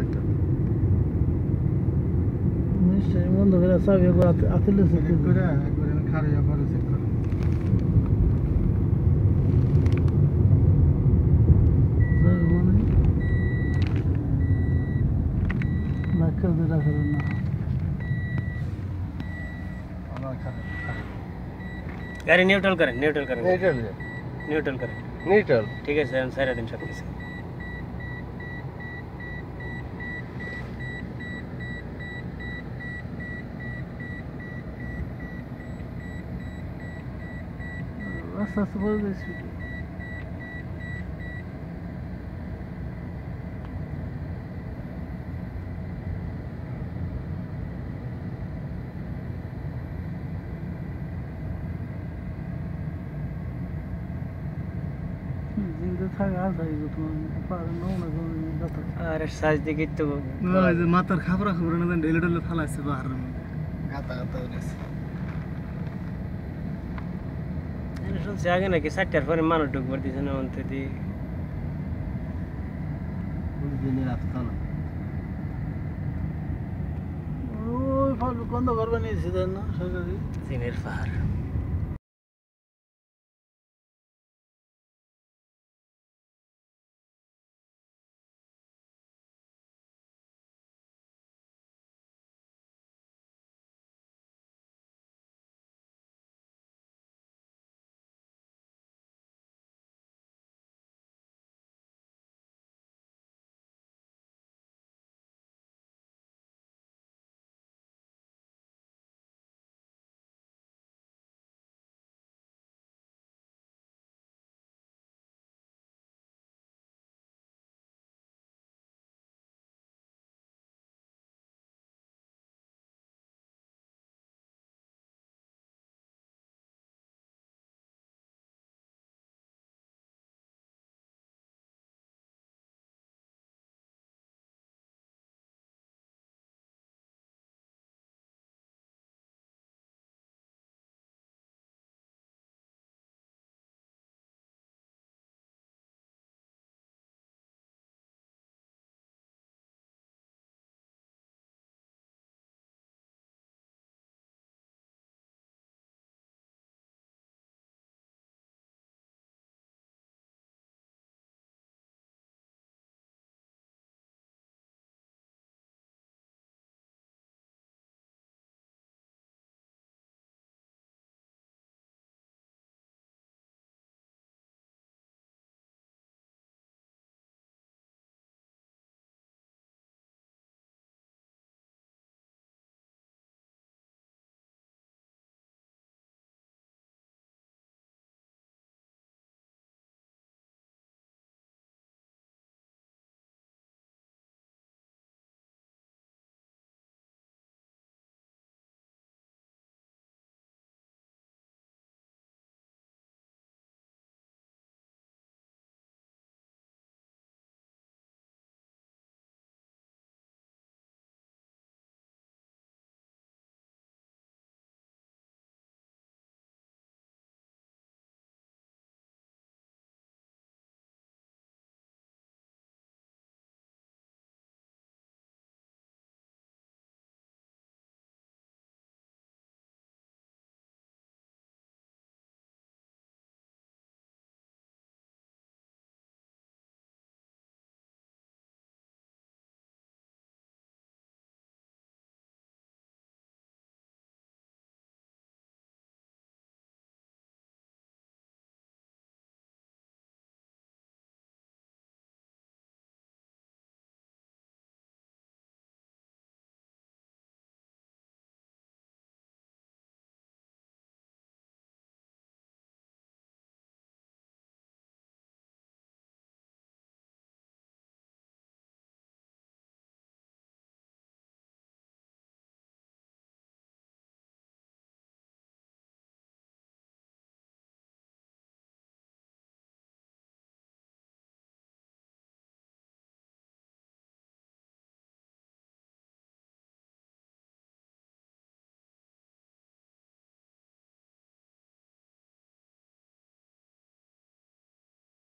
নিশ্চয়ই বন্ধ করে চাবি আতিলে করে খারিয়া পরে চেক করে गाड़ी न्यूट्रल करें न्यूट्रल करें न्यूट्रल ठीक है सर सारा दिन सब किसी রাস্তা বলে দিয়েছি अरे साज देखी तो মাথার খাবরা খবর না ঢেলে ঢেলে ফালাইছে বাহার গাতা গাতা হইছে শুনছি আগে নাকি 60টার পরে মানুষ ঢুকবার দিছে না অন্তে দি কোন দিনের রাস্তা না ওই ফালু বন্ধ করবে নিয়েছি না সরকারি সিনের পাহাড়